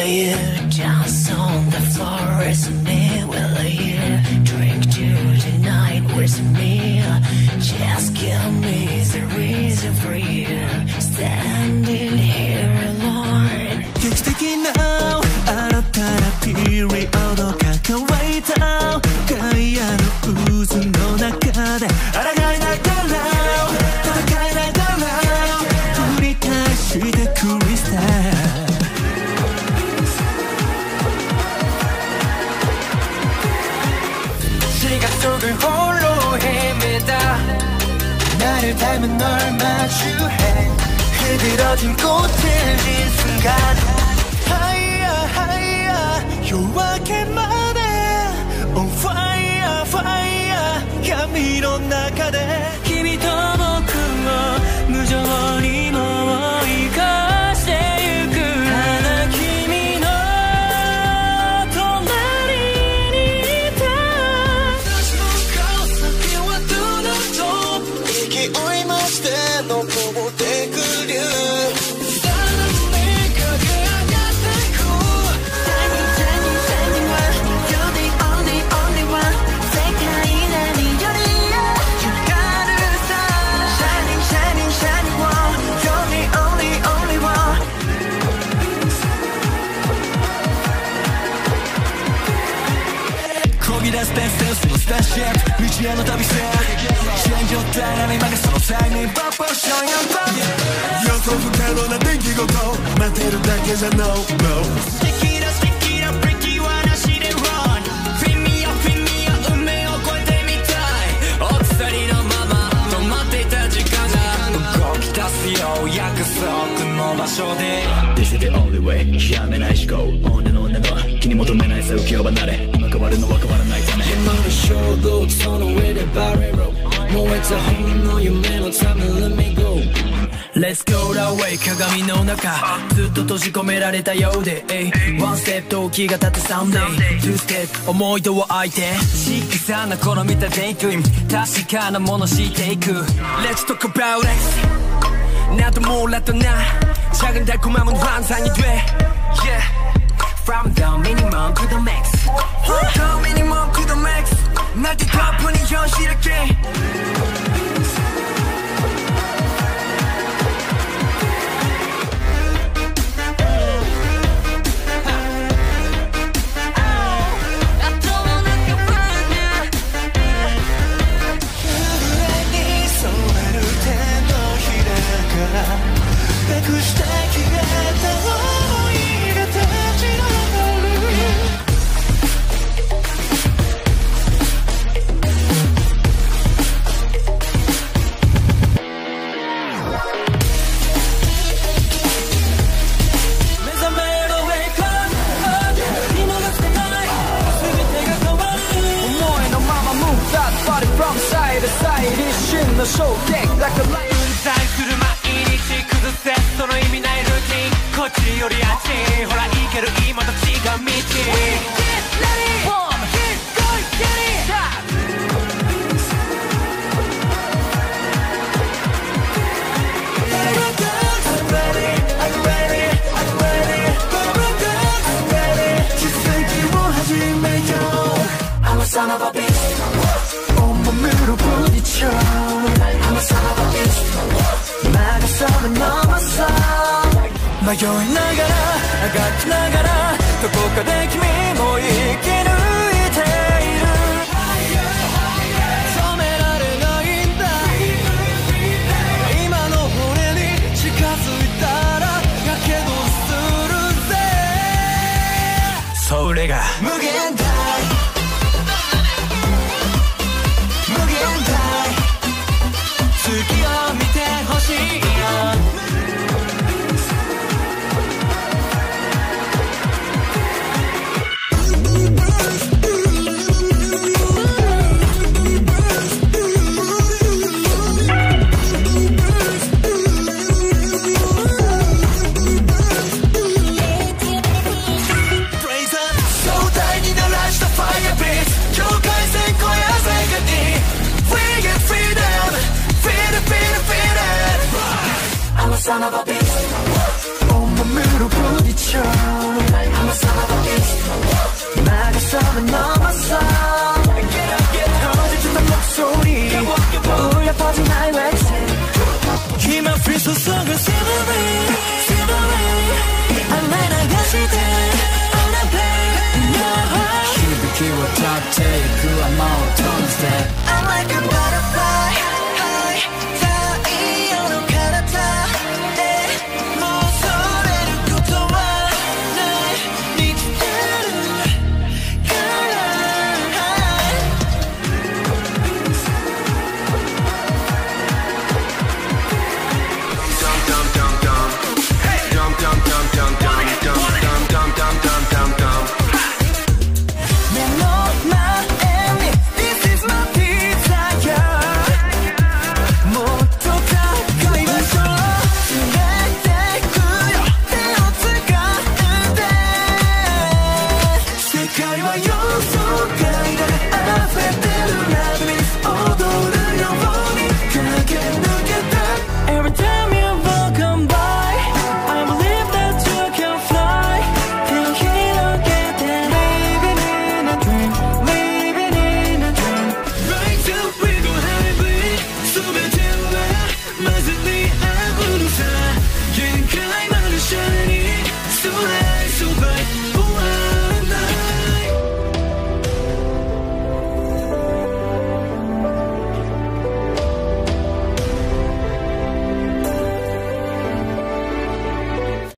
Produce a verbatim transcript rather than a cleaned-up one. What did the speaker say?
Will you dance on the floor with me? Will you drink to the night with me? Just give me the reason for you standing here alone. 劇的な新たなピリオドが乾いたガイアの渦の中で抗えないだろう戦えないだろう繰り返してクリスタル시간 속을 홀로 헤매다 나를 닮은 널 마주해 흐드러진 꽃을 진 순간 하이야 하이야 요렇게 말해 On fire fire闇の中で君と僕を無情にも追い越してゆくただ君の隣にいた私の顔先はどうなど勢い増して登ってくるさらに駆け上がっていく Shining shining shining one You're the only only one 世界何より光るさ Shining shining shining one You're the only only one こぎ出す伝説のスターシップ道への旅線戦場体並み曲げその際にバッポーションやんば予想不可能な出来事待てるだけじゃ No no Stick it up stick it up Ricky 話で Run Free me up free me up 運命を超えてみたい置き去りのまま止まっていた時間が動き出すよ約束の場所で This is the only way やめない思考女の女の気に求めないさ浮世離れ今変わるのは変わらないため今の衝動その上でバレロ燃えた本の夢のため Let me go Let's go that way 鏡の中ずっと閉じ込められたようで One step 時が経って Someday Two step 思い出を相手しきさなこの見たデイクイム確かなものしていく Let's talk about it 나도 몰랐던 나 작은 달콤함은 환상이 돼 Yeah From the minimum to the max From the minimum to the max 날 뒤덮으니 현실에게の衝撃 Like a light 分散する毎日崩せその意味ないルーティンこっちよりあっちほら行ける今と違う道 We get ready Boom Keep going get it Stop I'm ready I'm ready I'm ready I'm ready 奇跡を始めよう I'm a son of a beast 온몸으로 부딪혀 I'm a son of a beast 막아서는 넘었어迷いながらあがきながらどこかで君も生き抜いている止められないんだ今の俺に近づいたらやけどするぜそれが無限大月を見てほしいよ壮大に鳴らした Fire Beats 境界線越え鮮やかに We get freedom Feel it, feel it, feel it I'm a son of a beast 온몸으로 부딪혀 Drop take はもう遠